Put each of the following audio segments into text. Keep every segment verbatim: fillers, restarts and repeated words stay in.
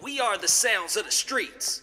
We are the sounds of the streets.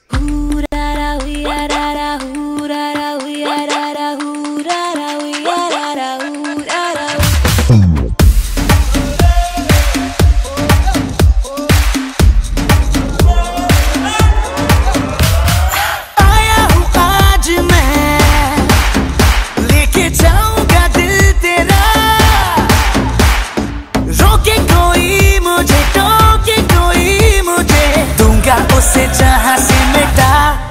उसे जहाँ से मिटा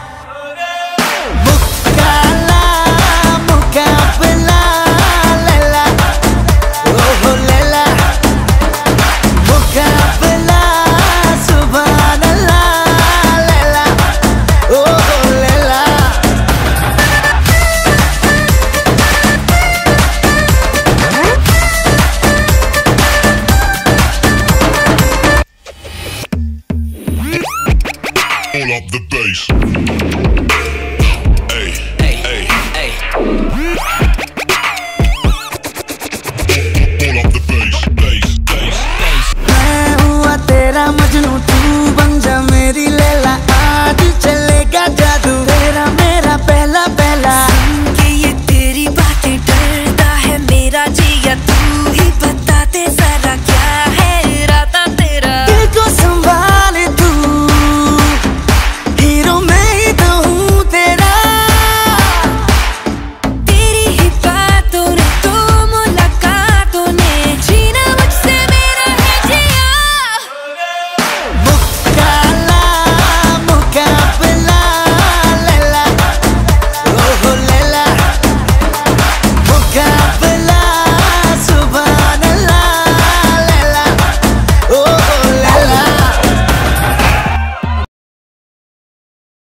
मुकाला मुकाबला लैला ओहो लैला मुकाबला सुभान अल्लाह लैला ओहो Laila Pull up the bass.